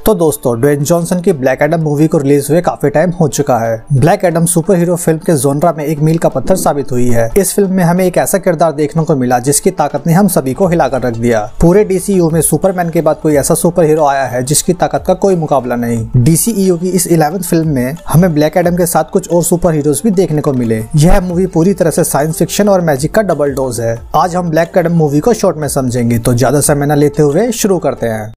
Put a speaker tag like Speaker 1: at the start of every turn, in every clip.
Speaker 1: तो दोस्तों, Dwayne Johnson की ब्लैक एडम मूवी को रिलीज हुए काफी टाइम हो चुका है। Black Adam superhero film के जोनरा में एक मील का पत्थर साबित हुई है। इस फिल्म में हमें एक ऐसा किरदार देखने को मिला जिसकी ताकत ने हम सभी को हिलाकर रख दिया। पूरे डीसीयू में सुपरमैन के बाद कोई ऐसा सुपर हीरो आया है जिसकी ताकत का कोई मुकाबला नहीं। डीसीयू की इस 11th फिल्म में हमें ब्लैक एडम के साथ कुछ और सुपर हीरोज भी देखने को मिले। यह मूवी पूरी तरह से साइंस फिक्शन और मैजिक का डबल डोज है। आज हम ब्लैक एडम मूवी को शॉर्ट में समझेंगे, तो ज्यादा समय न लेते हुए शुरू करते हैं।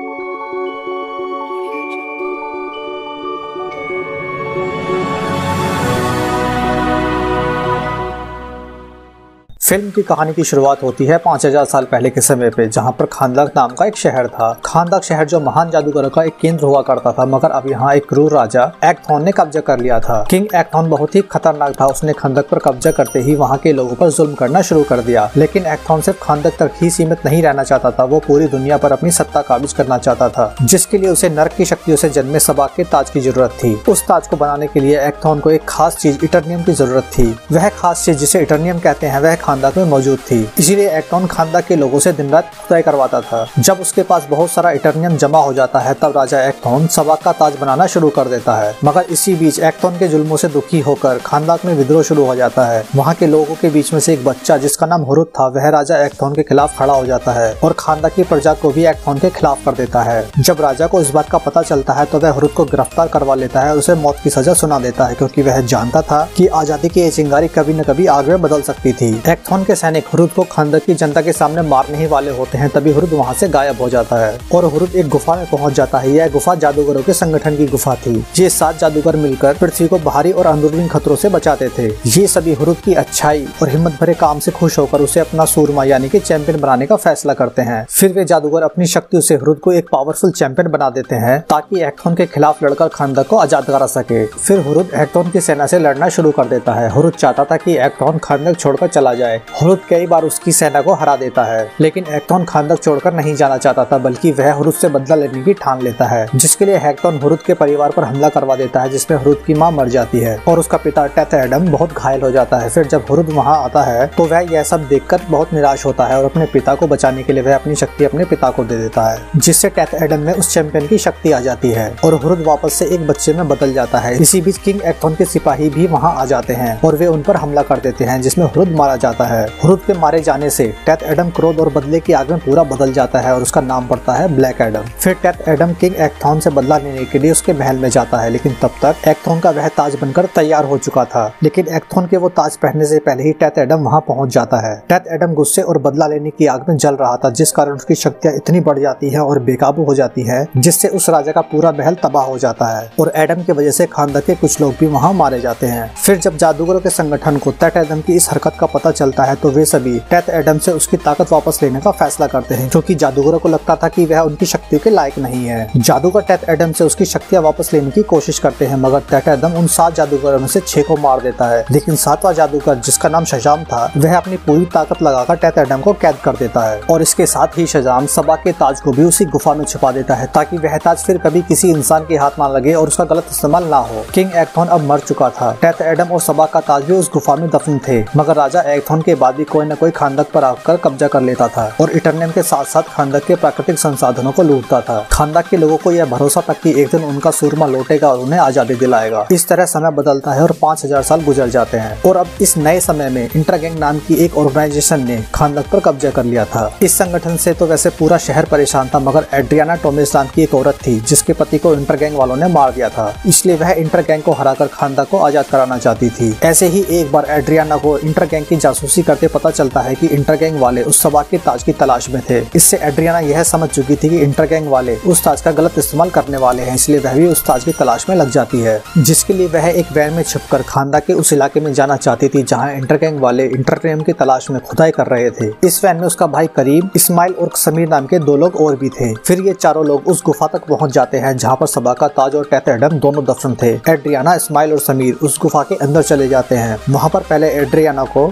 Speaker 1: फिल्म की कहानी की शुरुआत होती है 5000 साल पहले के समय पे, जहाँ पर खानदाक नाम का एक शहर था। खानदाक शहर जो महान जादूगरों का एक केंद्र हुआ करता था, मगर अब यहाँ एक क्रूर राजा एक्थॉन ने कब्जा कर लिया था। किंग एक्थॉन बहुत ही खतरनाक था। उसने खंदक पर कब्जा करते ही वहाँ के लोगों पर जुल्म करना शुरू कर दिया। लेकिन एक्थॉन सिर्फ खंदक तक ही सीमित नहीं रहना चाहता था, वो पूरी दुनिया पर अपनी सत्ता काबिज करना चाहता था, जिसके लिए उसे नर्क की शक्तियों से जन्मे सबाक के ताज की जरूरत थी। उस ताज को बनाने के लिए एक्थॉन को एक खास चीज इटर्नियम की जरूरत थी। वह खास चीज जिसे इटर्नियम कहते हैं, वह खानदाक में मौजूद थी। इसीलिए एक्टॉन खानदाक के लोगों से दिन रात खुदाई करवाता था। जब उसके पास बहुत सारा इटर्नियम जमा हो जाता है, तब राजा एक्टॉन सबाक का ताज बनाना शुरू कर देता है। मगर इसी बीच एक्टॉन के जुल्मों से दुखी होकर खानदाक में विद्रोह शुरू हो जाता है। वहाँ के लोगों के बीच में से एक बच्चा जिसका नाम हुरुत था, वह राजा एक्टॉन के खिलाफ खड़ा हो जाता है और खानदाक की प्रजा को भी एक्टॉन के खिलाफ कर देता है। जब राजा को इस बात का पता चलता है तो वह हुरुत को गिरफ्तार करवा लेता है और उसे मौत की सजा सुना देता है, क्योंकि वह जानता था कि आजादी की ये चिंगारी कभी न कभी आग में बदल सकती थी। एक्टॉन के सैनिक हुरुत को खंदक की जनता के सामने मारने ही वाले होते हैं, तभी हुरुत वहाँ से गायब हो जाता है और हुरुत एक गुफा में पहुँच जाता है। यह गुफा जादूगरों के संगठन की गुफा थी। ये 7 जादूगर मिलकर पृथ्वी को बाहरी और अंदरूनी खतरों से बचाते थे। ये सभी हुरुत की अच्छाई और हिम्मत भरे काम से खुश होकर उसे अपना सूरमा यानी कि चैंपियन बनाने का फैसला करते हैं। फिर वे जादूगर अपनी शक्तियों से हुरुत को एक पावरफुल चैंपियन बना देते हैं, ताकि एक्टॉन के खिलाफ लड़कर खंदक को आजाद करा सके। फिर हुरुत एक्टॉन की सेना से लड़ना शुरू कर देता है। हुरुत चाहता था कि एक्टॉन खंदक छोड़कर चला जाए। हुरुत कई बार उसकी सेना को हरा देता है, लेकिन एक्टॉन खंदक छोड़कर नहीं जाना चाहता था, बल्कि वह हुरुत से बदला लेने की ठान लेता है, जिसके लिए एक्टॉन हुरुत के परिवार पर हमला करवा देता है, जिसमें हुरुत की मां मर जाती है और उसका पिता टेथ एडम बहुत घायल हो जाता है। फिर जब हुरुत वहां आता है तो वह यह सब देखकर बहुत निराश होता है और अपने पिता को बचाने के लिए वह अपनी शक्ति अपने पिता को दे देता है, जिससे टेथ एडम में उस चैंपियन की शक्ति आ जाती है और हुरुत वापस से एक बच्चे में बदल जाता है। इसी बीच किंग एक्टॉन के सिपाही भी वहाँ आ जाते हैं और वे उन पर हमला कर देते हैं, जिसमें हुरुत मारा जाता है। हुरुत के मारे जाने से टेथ एडम क्रोध और बदले की आग में पूरा बदल जाता है और उसका नाम पड़ता है ब्लैक एडम। फिर टेथ एडम किंग एक्टॉन से बदला लेने के लिए उसके महल में जाता है, लेकिन तब तक एक्टॉन का वह ताज बनकर तैयार हो चुका था। लेकिन एक्टॉन के वो ताज पहनने से पहले ही टेथ एडम वहां पहुंच जाता है। टेथ एडम गुस्से और बदला लेने की आग में जल रहा था, जिस कारण उसकी शक्तियां इतनी बढ़ जाती है और बेकाबू हो जाती है, जिससे उस राजा का पूरा महल तबाह हो जाता है और एडम की वजह से खानदाक के कुछ लोग भी वहाँ मारे जाते हैं। फिर जब जादूगरों के संगठन को टेथ एडम की इस हरकत का पता चलता है तो वे सभी टेथ एडम से उसकी ताकत वापस लेने का फैसला करते हैं, क्योंकि जादूगरों को लगता था कि वह उनकी शक्ति के लायक नहीं है। जादूगर टेथ एडम से उसकी शक्तियां वापस लेने की कोशिश करते हैं, मगर टेथ एडम उन 7 जादूगरों में से 6 को मार देता है। लेकिन 7वां जादूगर, जिसका नाम शजाम था, वह अपनी पूरी ताकत लगाकर टेथ एडम को कैद कर देता है और इसके साथ ही शजाम सबाक के ताज को भी उसी गुफा में छुपा देता है, ताकि वह ताज फिर कभी किसी इंसान के हाथ ना लगे और उसका गलत इस्तेमाल ना हो। किंग एक्टॉन अब मर चुका था। टेथ एडम और सबाक का ताज भी उस गुफा में दफन थे, मगर राजा एक्टॉन के बाद भी कोई न कोई खानदाक पर आकर कब्जा कर लेता था और इटर्नियम के साथ साथ खानदाक के प्राकृतिक संसाधनों को लूटता था। खानदाक के लोगों को यह भरोसा था कि एक दिन उनका सूरमा लौटेगा और उन्हें आजादी दिलाएगा। इस तरह समय बदलता है और 5000 साल गुजर जाते हैं और अब इस नए समय में इंटरगैंग नाम की एक ऑर्गेनाइजेशन ने खानदाक पर कब्जा कर लिया था। इस संगठन से तो वैसे पूरा शहर परेशान था, मगर एड्रियाना टोमिस नाम की एक औरत थी जिसके पति को इंटरगैंग वालों ने मार दिया था, इसलिए वह इंटरगैंग को हराकर खानदाक को आजाद कराना चाहती थी। ऐसे ही एक बार एड्रियाना को इंटरगैंग की जासूसी करते पता चलता है कि इंटरगैंग वाले उस सबाक के ताज की तलाश में थे। इससे एड्रियाना यह समझ चुकी थी कि इंटरगैंग वाले उस ताज का गलत इस्तेमाल करने वाले हैं, इसलिए वह भी उस ताज की तलाश में लग जाती है, जिसके लिए वह एक वैन में छुपकर खानदाक के उस इलाके में जाना चाहती थी जहां इंटरगैंग वाले इंटरनियम की तलाश में खुदाई कर रहे थे। इस वैन में उसका भाई करीम, इस्माइल और समीर नाम के 2 लोग और भी थे। फिर ये चारों लोग उस गुफा तक पहुंच जाते हैं जहां पर सबाक का ताज और टेथ एडम दोनों दफन थे। एड्रियाना, इस्माइल और समीर उस गुफा के अंदर चले जाते हैं। वहाँ पर पहले एड्रियाना को वो जगह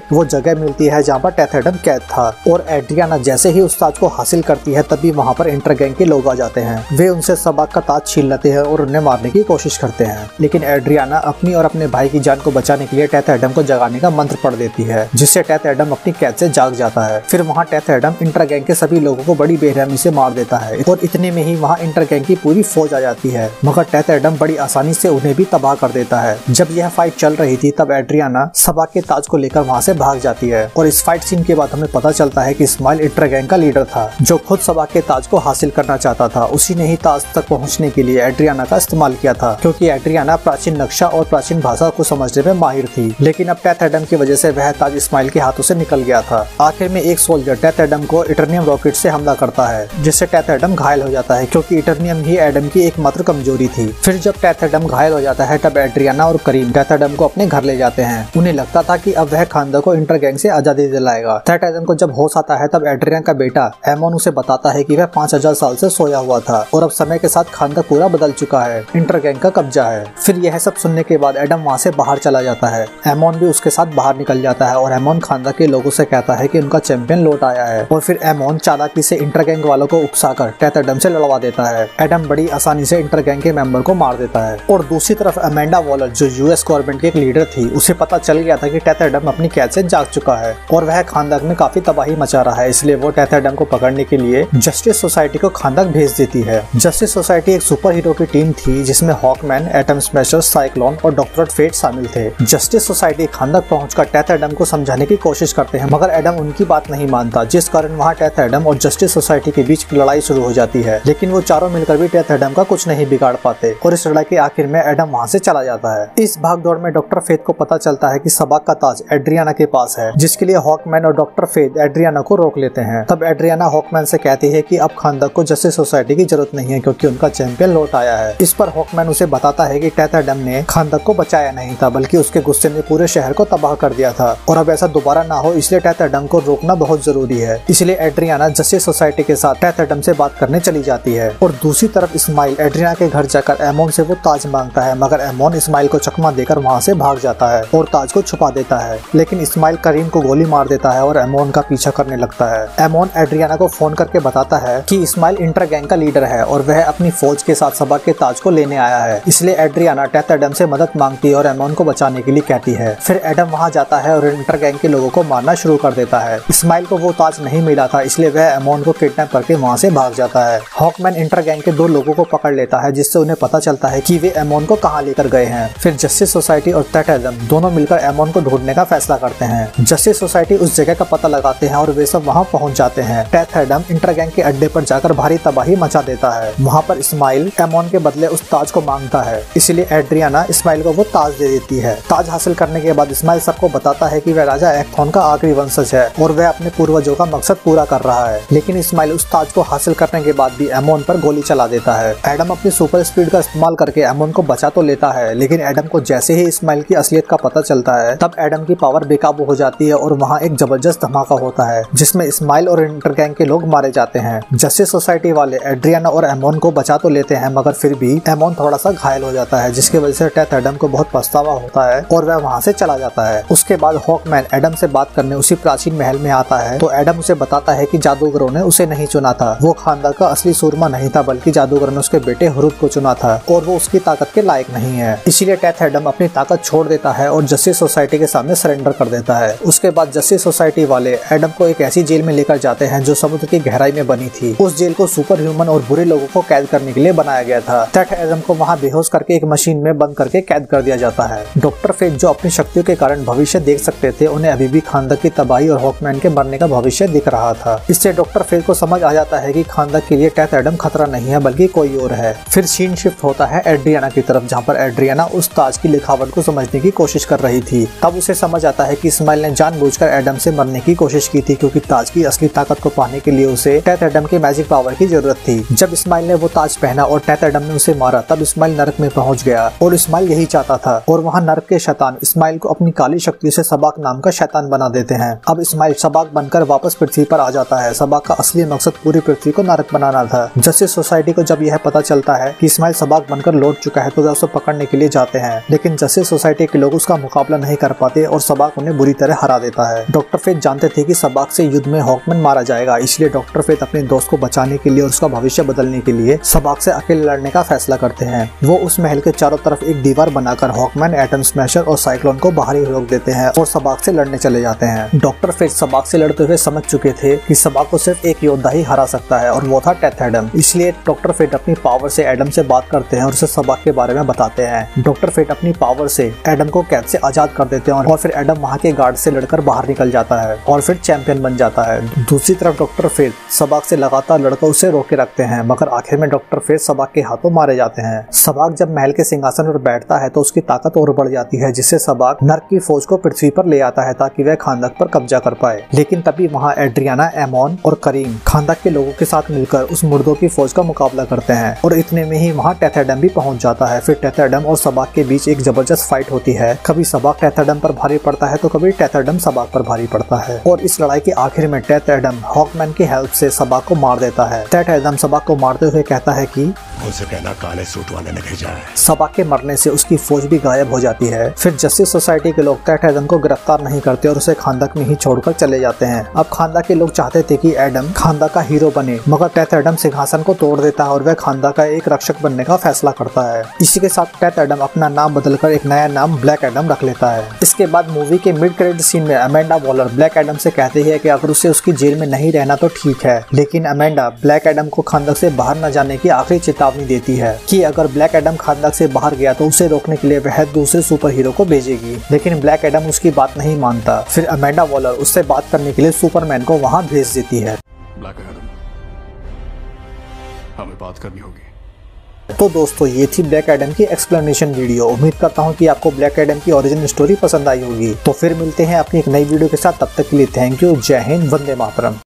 Speaker 1: जगह मिलती है जहाँ पर टेथ एडम कैद था और एड्रियाना जैसे ही उस ताज को हासिल करती है तभी वहाँ पर इंटर गैंग के लोग आ जाते हैं। वे उनसे सबाक का ताज छीन लेते हैं और उन्हें मारने की कोशिश करते हैं, लेकिन एड्रियाना अपनी और अपने भाई की जान को बचाने के लिए टेथ एडम को जगाने का मंत्र पढ़ देती है, जिससे टेथ एडम अपनी कैद से जाग जाता है। फिर वहाँ टेथ एडम इंटर गैंग के सभी लोगों को बड़ी बेरहमी से मार देता है और इतने में ही वहाँ इंटर गैंग की पूरी फौज आ जाती है, मगर टेथ एडम बड़ी आसानी से उन्हें भी तबाह कर देता है। जब यह फाइट चल रही थी तब एड्रियाना सबाक के ताज को लेकर वहाँ से भाग जाती है और इस फाइट सीन के बाद हमें पता चलता है कि इस्माइल इंटर गैंग का लीडर था जो खुद सबाक के ताज को हासिल करना चाहता था। उसी ने ही ताज तक पहुँचने के लिए एड्रियाना का इस्तेमाल किया था, क्योंकि एड्रियाना प्राचीन नक्शा और प्राचीन भाषा को समझने में माहिर थी। लेकिन अब टेथ एडम की वजह से वह ताज इस्माइल के हाथों से निकल गया था। आखिर में एक सोल्जर टेथ एडम को इटर्नियम रॉकेट से हमला करता है, जिससे टेथ एडम घायल हो जाता है, क्योंकि इटर्नियम ही एडम की एकमात्र कमजोरी थी। फिर जब टेथ एडम घायल हो जाता है तब एड्रियाना और करीम टेथ एडम को अपने घर ले जाते हैं। उन्हें लगता था कि अब वह खानदान को इंटर गैंग से आजादी दिलाएगा। टेथ एडम को जब होश आता है तब एड्रियाना का बेटा एमोन उसे बताता है कि वह 5000 साल से सोया हुआ था और अब समय के साथ खानदान पूरा बदल चुका है, इंटर गैंग का कब्जा है। फिर यह सब सुनने के बाद एडम वहाँ से बाहर चला जाता है। एमोन भी उसके साथ बाहर निकल जाता है और एमोन खानदान के लोगों से कहता है कि उनका चैंपियन लौट आया है और फिर एमोन चालाकी से इंटर गैंग वालों को उकसाकर टेथ एडम से लड़वा देता है। एडम बड़ी आसानी से इंटर गैंग के मेंबर को मार देता है और दूसरी तरफ अमेंडा वॉलर जो यूएस गवर्नमेंट की एक लीडर थी, उसे पता चल गया था कि टेथ एडम अपनी कैद से जाग चुका है और वह खानदान में काफी तबाही मचा रहा है, इसलिए वो टेथ एडम को पकड़ने के लिए जस्टिस सोसाइटी को खानदान भेज देती है। जस्टिस सोसाइटी एक सुपर हीरो की टीम थी जिसमें हॉकमैन, एटम स्मैशर, साइक्लोन और डॉक्टर फेट शामिल थे। जस्टिस सोसाइटी खानदान पहुंचकर टेथ एडम को समझाने की कोशिश करते हैं, मगर एडम उनकी बात नहीं मानता, जिस कारण वहां टेथ एडम और जस्टिस सोसाइटी के बीच लड़ाई शुरू हो जाती है। लेकिन वो चारों मिलकर भी टेथ एडम का कुछ नहीं बिगाड़ पाते और इस लड़ाई के आखिर में एडम वहां से चला जाता है। इस भागदौड़ में डॉक्टर फेथ को पता चलता है कि सबाक का ताज एड्रियाना के पास है, जिसके लिए हॉकमैन और डॉक्टर फेथ एड्रियाना को रोक लेते हैं। तब एड्रियाना हॉकमैन से कहती है कि अब खानदान को जस्टिस सोसाइटी की जरूरत नहीं है, क्योंकि उनका चैंपियन लौट आया है। इस पर हॉकमैन उसे बताता है कि टेथ एडम ने खानदान को बचाया नहीं था, बल्कि उसके गुस्से ने पूरे शहर को तबाह कर दिया था और अब ऐसा दोबारा ना हो, इसलिए टेथ एडम को रोकना बहुत जरूरी है। इसलिए एड्रियाना जस्टिस सोसाइटी के साथ टेथ एडम से बात करने चली जाती है और दूसरी तरफ इस्माइल एड्रियाना के घर जाकर एमोन से वो ताज मांगता है, मगर एमोन इस्माइल को चकमा देकर वहाँ से भाग जाता है और ताज को छुपा देता है। लेकिन इस्माइल करीम को गोली मार देता है और एमोन का पीछा करने लगता है। एमोन एड्रियाना को फोन करके बताता है कि इस्माइल इंटर गैंग का लीडर है और वह अपनी फौज के साथ सबाक के ताज को लेने आया है, इसलिए एड्रियाना टेथ एडम से मदद मांगती है और एमोन को बचाने के लिए कहती है। फिर एडम वहां जाता है और इंटर गैंग के लोगों को मारना शुरू कर देता है। इस्माइल को वो ताज नहीं मिला था, इसलिए वह एमोन को किडनैप करके वहां से भाग जाता है। हॉकमैन इंटर गैंग के 2 लोगों को पकड़ लेता है, जिससे उन्हें पता चलता है कि वे एमोन को कहां लेकर गए हैं। फिर जस्टिस सोसाइटी और टेथ एडम दोनों मिलकर एमोन को ढूंढने का फैसला करते हैं। जस्टिस सोसाइटी उस जगह का पता लगाते हैं और वे सब वहां पहुंच जाते हैं। टेथ एडम इंटर गैंग के अड्डे पर जाकर भारी तबाही मचा देता है। वहां पर इस्माइल एमोन के बदले उस ताज को मांगता है, इसलिए एड्रियाना इस्माइल को वो ताज दे देती है। ताज हासिल करने के बाद इस्माइल सबको बताता है कि वह राजा एक्थोन का आखिरी वंशज है और वह अपने पूर्वजों का मकसद पूरा कर रहा है। लेकिन इस्माइल उस ताज को हासिल करने के बाद भी एमोन पर गोली चला देता है। एडम अपनी सुपर स्पीड का इस्तेमाल करके एमोन को बचा तो लेता है, लेकिन एडम को जैसे ही इस्माइल की असलियत का पता चलता है तब एडम की पावर बेकाबू हो जाती है और वहाँ एक जबरदस्त धमाका होता है, जिसमें इस्माइल और इंटर गैंग के लोग मारे जाते हैं। जस्टिस सोसाइटी वाले एड्रियाना और एमोन को बचा तो लेते हैं, मगर फिर भी एमोन थोड़ा सा घायल हो जाता है, जिसकी वजह से टेथ एडम को बहुत पछतावा होता है और वह वहाँ से चला जाता है। उसके बाद हॉकमैन एडम से बात करने उसी प्राचीन महल में आता है, तो एडम उसे बताता है कि जादूगरों ने उसे नहीं चुना था, वो खानदान का असली सूरमा नहीं था, बल्कि जादूगर ने उसके बेटे हुरुद को चुना था और वो उसकी ताकत के लायक नहीं है। इसीलिए टेथ एडम अपनी ताकत छोड़ देता है और जस्टिस सोसाइटी के सामने सरेंडर कर देता है। उसके बाद जस्टिस सोसाइटी वाले एडम को एक ऐसी जेल में लेकर जाते हैं जो समुद्र की गहराई में बनी थी। उस जेल को सुपर ह्यूमन और बुरे लोगों को कैद करने के लिए बनाया गया था। टेथ एडम को वहाँ बेहोश करके एक मशीन में बंद करके कैद कर दिया जाता है। डॉक्टर फेथ जो अपनी शक्तियों के कारण भविष्य देख सकते थे, उन्हें अभी भी खानदान की तबाही और हॉकमैन के मरने का भविष्य दिख रहा था। इससे डॉक्टर फेथ को समझ आ जाता है कि खानदान के लिए टेथ एडम खतरा नहीं है, बल्कि कोई और है। फिर सीन शिफ्ट होता है एड्रियाना की तरफ, जहाँ पर एड्रियाना उस ताज की लिखावट को समझने की कोशिश कर रही थी। तब उसे समझ आता है कि इस्माइल ने जानबूझकर एडम से मरने की कोशिश की थी, क्योंकि ताज की असली ताकत को पाने के लिए उसे टेथ एडम की मैजिक पावर की जरूरत थी। जब इस्माइल ने वो ताज पहना और टेथ एडम ने उसे मारा, तब इस्माइल नरक में पहुंच गया और इस्माइल यही चाहता था। और वहाँ नरक के शैतान इस्माइल को अपनी काली शक्ति से सबाक नाम का शैतान बना देते हैं। अब इस्माइल सबाक बनकर वापस पृथ्वी पर आ जाता है। सबाक का असली मकसद पूरी पृथ्वी को नरक बनाना था। जस्टिस सोसाइटी को जब यह पता चलता है कि इस्माइल सबाक बनकर लौट चुका है, तो वे उसे पकड़ने के लिए जाते हैं, लेकिन जस्टिस सोसाइटी के लोग उसका मुकाबला नहीं कर पाते और सबाक उन्हें बुरी तरह वह हरा देता है। डॉक्टर फेट जानते थे कि सबाक से युद्ध में हॉकमैन मारा जाएगा, इसलिए डॉक्टर फेट अपने दोस्त को बचाने के लिए और उसका भविष्य बदलने के लिए सबाक से अकेले लड़ने का फैसला करते हैं। वो उस महल के चारों तरफ एक दीवार बनाकर हॉकमैन, एटम स्मैशर और साइक्लोन को बाहर ही रोक देते हैं और सबाक से लड़ने चले जाते हैं। डॉक्टर फेट सबाक से लड़ते हुए समझ चुके थे कि सबाक को सिर्फ एक योद्धा ही हरा सकता है और वो था टेथ एडम। इसलिए डॉक्टर फेट अपनी पावर से एडम से बात करते हैं और उसे सबाक के बारे में बताते हैं। डॉक्टर फेट अपनी पावर से एडम को कैद से आजाद कर देते हैं और फिर एडम वहाँ के गार्ड से लड़कर बाहर निकल जाता है और फिर चैंपियन बन जाता है। दूसरी तरफ डॉक्टर फेट सबाक से लगातार लड़कर उसे रोके रखते हैं, मगर आखिर में डॉक्टर फेट सबाक के हाथों मारे जाते हैं। सबाक जब महल के सिंहासन पर बैठता है तो उसकी ताकत और बढ़ जाती है, जिससे सबाक नर्क की फौज को पृथ्वी पर ले आता है ताकि वह खांदक पर कब्जा कर पाए। लेकिन तभी वहाँ एड्रियाना, एमोन और करीम खांदक के लोगों के साथ मिलकर उस मुर्दों की फौज का मुकाबला करते हैं और इतने में ही वहाँ टेथ एडम भी पहुंच जाता है। फिर टेथ एडम और सबाक के बीच एक जबरदस्त फाइट होती है। कभी सबाक टेथ एडम पर भारी पड़ता है तो कभी टेथ एडम सबाक पर भारी पड़ता है और इस लड़ाई के आखिर में टेथ एडम हॉकमैन की हेल्प से सबाक को मार देता है। टेथ एडम सबाक को मारते हुए कहता है कि
Speaker 2: मुझसे कहना काले सूट वाले ने भेजा है।
Speaker 1: सबाक के मरने से उसकी फौज भी गायब हो जाती है। फिर जस्टिस सोसाइटी के लोग टेथ एडम को गिरफ्तार नहीं करते और उसे खांदक में ही छोड़कर चले जाते हैं। अब खांदक के लोग चाहते थे कि एडम खांदक का हीरो बने, मगर टेथ एडम सिंहासन को तोड़ देता है और वह खांदक का एक रक्षक बनने का फैसला करता है। इसी के साथ टेथ एडम अपना नाम बदलकर एक नया नाम ब्लैक एडम रख लेता है। इसके बाद मूवी के मिड क्रेडिट सीन में अमेंडा वॉलर ब्लैक एडम से कहती है कि अगर उसे उसकी जेल में नहीं रहना तो ठीक है, लेकिन अमेंडा ब्लैक एडम को खांदक से बाहर न जाने की आखिरी चेतावनी देती है कि अगर ब्लैक एडम खांदक से बाहर गया तो उसे रोकने के लिए वह दूसरे सुपर हीरो को भेजेगी। लेकिन ब्लैक एडम उसकी बात नहीं मानता। फिर अमेंडा वॉलर उससे बात करने के लिए सुपरमैन को वहाँ भेज देती है।
Speaker 2: ब्लैक एडम, हमें बात करनी होगी।
Speaker 1: तो दोस्तों, ये थी ब्लैक एडम की एक्सप्लेनेशन वीडियो। उम्मीद करता हूँ कि आपको ब्लैक एडम की ओरिजिनल स्टोरी पसंद आई होगी। तो फिर मिलते हैं अपनी एक नई वीडियो के साथ, तब तक के लिए थैंक यू। जय हिंद, वंदे मातरम।